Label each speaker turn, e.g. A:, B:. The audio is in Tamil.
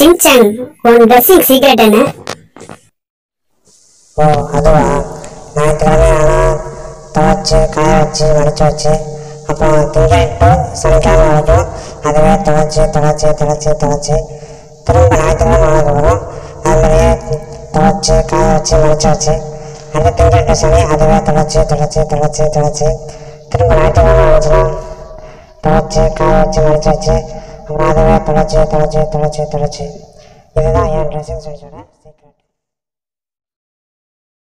A: சிங்சான் உன் ட்ரெஸ்ஸிங் சீக்ரெட் என்ன?
B: ஓ அதுவா, ஞாயிற்றுக்கிழமை ஆனால் துவைச்சி காய வச்சு மடித்து வச்சு அப்புறம் திங்கள் டு சனிக்கிழமை வரைக்கும் அதுவே துவைச்சி திரும்ப ஞாயிற்றுக்கிழமை ஆனதுக்கப்புறம் அது மாதிரியே துவைச்சி காய வச்சு மடித்து வச்சு அடுத்த திங்கள் டு சனி அதுவே துவைச்சி திரும்ப ஞாயிற்றுக்கிழமை ஆச்சுன்னா துவைச்சி காய வச்சு மடித்து வச்சு அப்புறம் அதுவே துவைச்சி இதுதான் என் ட்ரெஸ்ஸிங் சென்ஸோட சீக்கிரம்.